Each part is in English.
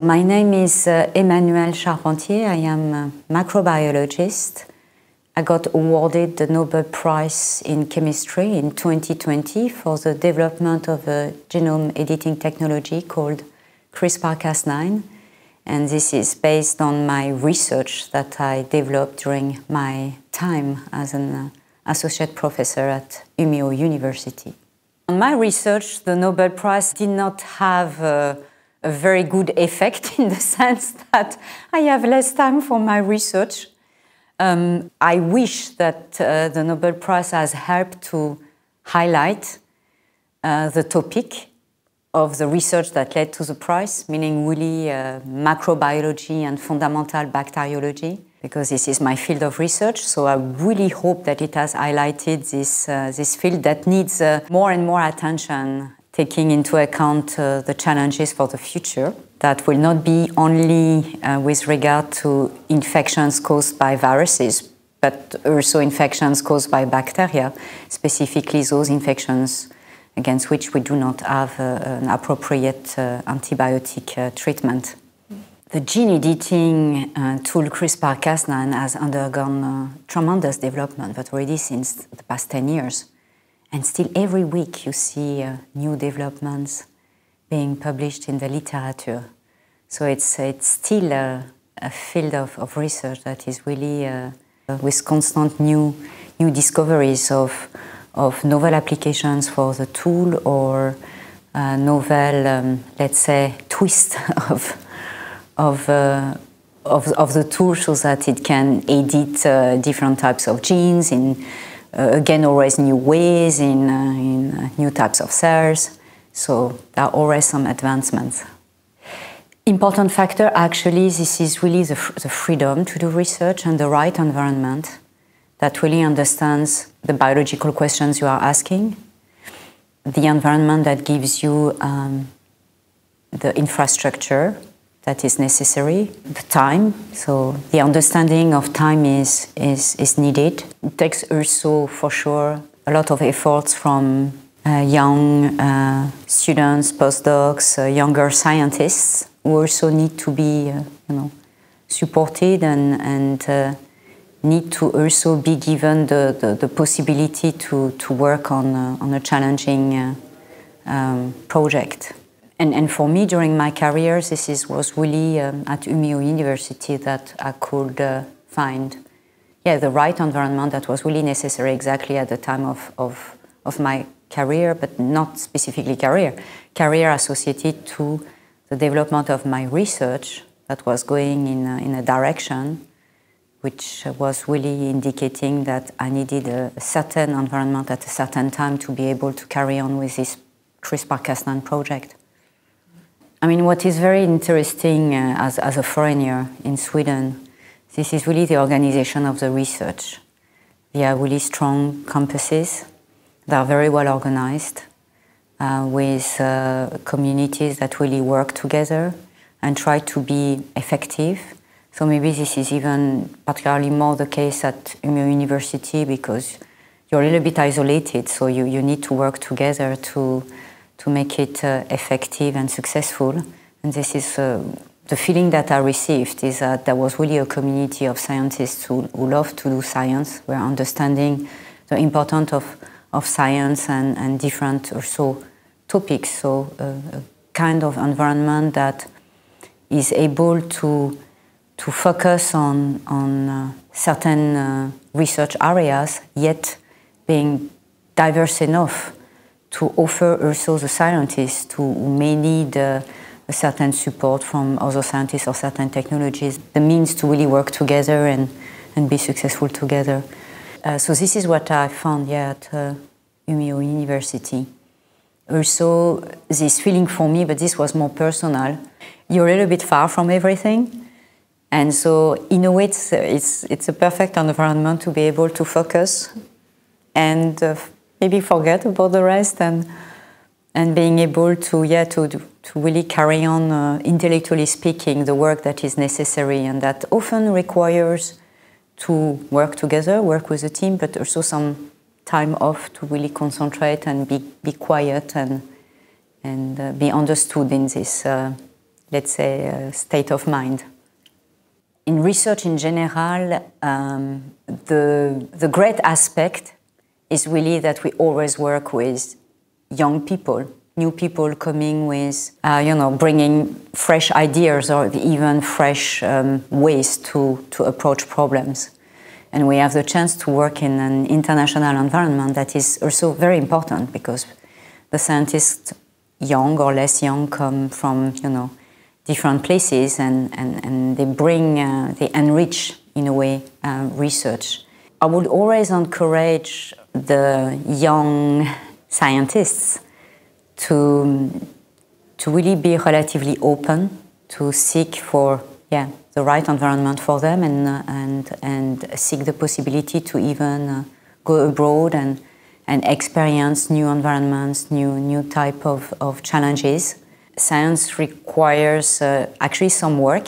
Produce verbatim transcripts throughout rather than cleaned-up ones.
My name is uh, Emmanuelle Charpentier. I am a microbiologist. I got awarded the Nobel Prize in Chemistry in twenty twenty for the development of a genome editing technology called CRISPR Cas nine. And this is based on my research that I developed during my time as an uh, associate professor at Umeå University. On my research, the Nobel Prize did not have uh, a very good effect in the sense that I have less time for my research. Um, I wish that uh, the Nobel Prize has helped to highlight uh, the topic of the research that led to the prize, meaning really uh, macrobiology and fundamental bacteriology, because this is my field of research. So I really hope that it has highlighted this, uh, this field that needs uh, more and more attention, taking into account uh, the challenges for the future that will not be only uh, with regard to infections caused by viruses, but also infections caused by bacteria, specifically those infections against which we do not have uh, an appropriate uh, antibiotic uh, treatment. The gene editing uh, tool CRISPR Cas nine has undergone uh, tremendous development, but already since the past ten years. And still every week you see uh, new developments being published in the literature. So it's, it's still a, a field of, of research that is really uh, with constant new, new discoveries of, of novel applications for the tool or uh, novel, um, let's say, twist of, of, uh, of, of the tool so that it can edit uh, different types of genes in Uh, again, always new ways in, uh, in uh, new types of cells. So there are always some advancements. Important factor, actually, this is really the, the freedom to do research and the right environment that really understands the biological questions you are asking, the environment that gives you um, the infrastructure that is necessary, the time, so the understanding of time is, is, is needed. It takes also, for sure, a lot of efforts from uh, young uh, students, postdocs, uh, younger scientists, who also need to be uh, you know, supported and, and uh, need to also be given the, the, the possibility to, to work on, uh, on a challenging uh, um, project. And, and for me, during my career, this is, was really um, at Umeå University that I could uh, find yeah, the right environment that was really necessary exactly at the time of, of, of my career, but not specifically career. Career associated to the development of my research that was going in a, in a direction which was really indicating that I needed a, a certain environment at a certain time to be able to carry on with this CRISPR Cas nine project. I mean, what is very interesting uh, as, as a foreigner in Sweden, this is really the organization of the research. They are really strong campuses. They are very well organized uh, with uh, communities that really work together and try to be effective. So maybe this is even particularly more the case at Umeå University because you're a little bit isolated, so you, you need to work together to to make it uh, effective and successful. And this is uh, the feeling that I received is that there was really a community of scientists who, who love to do science, were understanding the importance of, of science and, and different also topics. So uh, a kind of environment that is able to, to focus on, on uh, certain uh, research areas, yet being diverse enough to offer also the scientists who may need uh, a certain support from other scientists or certain technologies, the means to really work together and, and be successful together. Uh, so this is what I found here at uh, Umeå University. Also, this feeling for me, but this was more personal, you're a little bit far from everything. And so in a way, it's, it's, it's a perfect environment to be able to focus and uh, maybe forget about the rest and and being able to yeah to to really carry on uh, intellectually speaking the work that is necessary and that often requires to work together, work with a team, but also some time off to really concentrate and be be quiet and and uh, be understood in this uh, let's say, uh, state of mind. In research in general, um, the, the great aspect is really that we always work with young people, new people coming with, uh, you know, bringing fresh ideas or even fresh um, ways to, to approach problems. And we have the chance to work in an international environment that is also very important because the scientists, young or less young, come from, you know, different places and, and, and they bring, uh, they enrich, in a way, uh, research. I would always encourage the young scientists to, to really be relatively open, to seek for, yeah, the right environment for them and, uh, and, and seek the possibility to even uh, go abroad and, and experience new environments, new, new type of, of challenges. Science requires uh, actually some work.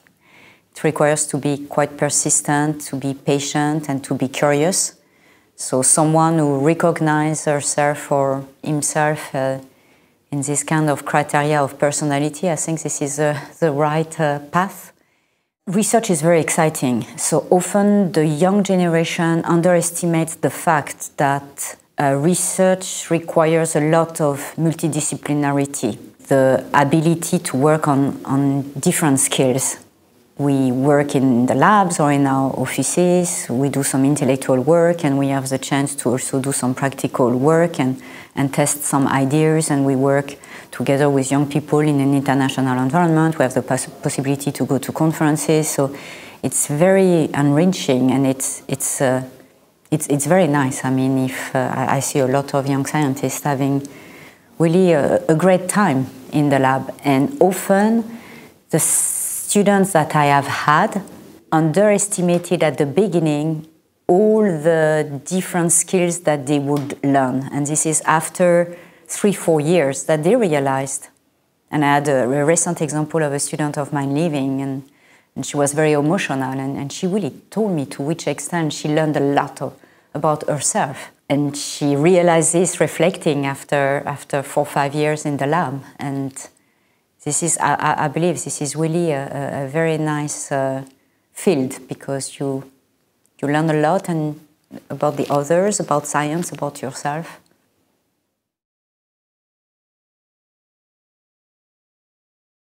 It requires to be quite persistent, to be patient and to be curious. So someone who recognizes herself or himself uh, in this kind of criteria of personality, I think this is uh, the right uh, path. Research is very exciting. So often the young generation underestimates the fact that uh, research requires a lot of multidisciplinarity. The ability to work on, on different skills. We work in the labs or in our offices, we do some intellectual work and we have the chance to also do some practical work and, and test some ideas, and we work together with young people in an international environment. We have the poss possibility to go to conferences, so it's very enriching and it's, it's, uh, it's, it's very nice. I mean, if uh, I, I see a lot of young scientists having really a, a great time in the lab, and often the students that I have had underestimated at the beginning all the different skills that they would learn, and this is after three, four years that they realized. And I had a, a recent example of a student of mine leaving, and, and she was very emotional, and, and she really told me to which extent she learned a lot of, about herself. And she realized this reflecting after, after four or five years in the lab. And this is, I, I believe, this is really a, a very nice uh, field because you, you learn a lot and about the others, about science, about yourself.